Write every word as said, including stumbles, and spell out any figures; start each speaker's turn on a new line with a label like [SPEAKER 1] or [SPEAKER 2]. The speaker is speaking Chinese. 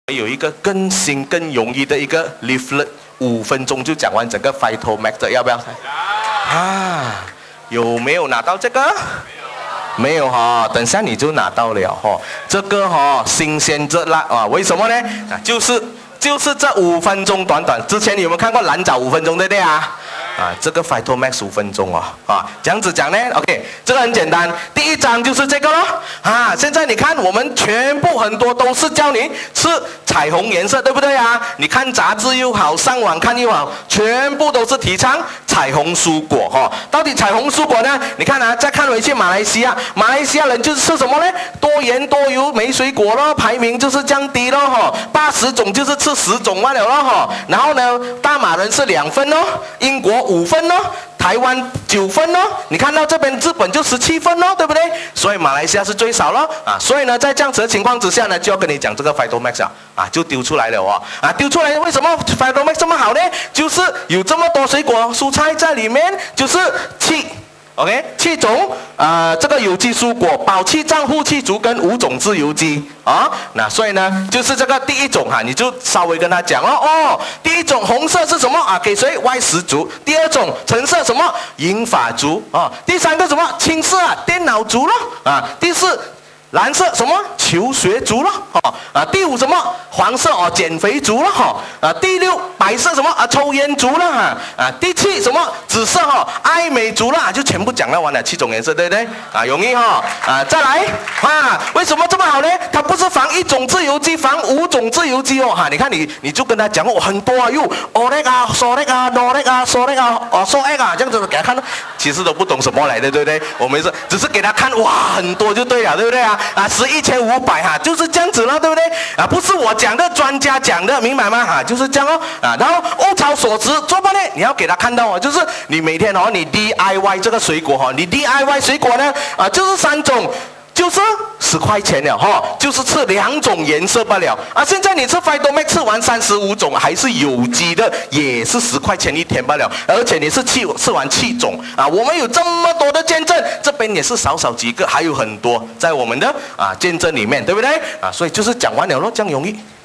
[SPEAKER 1] 有一个更新更容易的一个 leaflet， 五分钟就讲完整个 Phytomax 的，要不要？啊，有没有拿到这个？没有哈，等下你就拿到了哈。这个哈新鲜热辣啊，为什么呢？啊，就是就是这五分钟短短，之前你有没有看过蓝藻五分钟对不对啊？啊，这个 Phytomax 五分钟哦，啊，这样子讲呢 ，OK， 这个很简单，第一章就是这个咯，啊，现在你看我们全部很多都是教你吃彩虹颜色，对不对啊？你看杂志又好，上网看又好，全部都是提倡彩虹蔬果哈、哦。到底彩虹蔬果呢？你看啊，再看回去马来西亚，马来西亚人就是吃什么呢？多盐多油没水果咯，排名就是降低咯哈，八十种就是吃十种罢了咯哈。然后呢，大马人是两分哦，英国五分哦，台湾九分哦，你看到这边日本就十七分哦，对不对？所以马来西亚是最少咯啊，所以呢，在这样子的情况之下呢，就要跟你讲这个 Phytomax 啊，啊就丢出来了哦，啊丢出来，为什么 Phytomax 这么好呢？就是有这么多水果蔬菜在里面，就是气。OK， 七种呃，这个有机蔬果，保气脏、护气足跟五种自由基啊。那所以呢，就是这个第一种哈，你就稍微跟他讲了哦。第一种红色是什么啊？给谁？外食族。第二种橙色什么？银发族啊。第三个什么？青色啊，电脑族咯啊。第四。蓝色什么？求学族咯，哦啊，第五什么？黄色哦，减肥族咯，哈啊，第六白色什么啊？抽烟族啦，哈啊，第七什么？紫色哈、哦，爱美族啦，就全部讲了完了，七种颜色，对不对？啊，容易哈、哦、啊，再来啊，为什么这么好呢？它不是防一种自由基，防五种自由基哦，哈，你看你你就跟他讲哦，很多啊，又哦那个啊，说那个啊，诺那个啊，说那个啊，哦说那个啊，这样子给他看，其实都不懂什么来的，对不对？我们是只是给他看哇，很多就对了，对不对啊？啊，十一千五百哈，就是这样子了，对不对？啊，不是我讲的，专家讲的，明白吗？哈、啊，就是这样哦。啊，然后物超所值，做吧呢？你要给他看到哦，就是你每天哦，你 D I Y 这个水果哈、哦，你 D I Y 水果呢，啊，就是三种。就是十块钱了哈，就是吃两种颜色罢了啊！现在你吃 Phytomax 吃完三十五种还是有机的，也是十块钱一天罢了。而且你是吃吃完七种啊，我们有这么多的见证，这边也是少少几个，还有很多在我们的啊见证里面，对不对啊？所以就是讲完了咯，这样容易。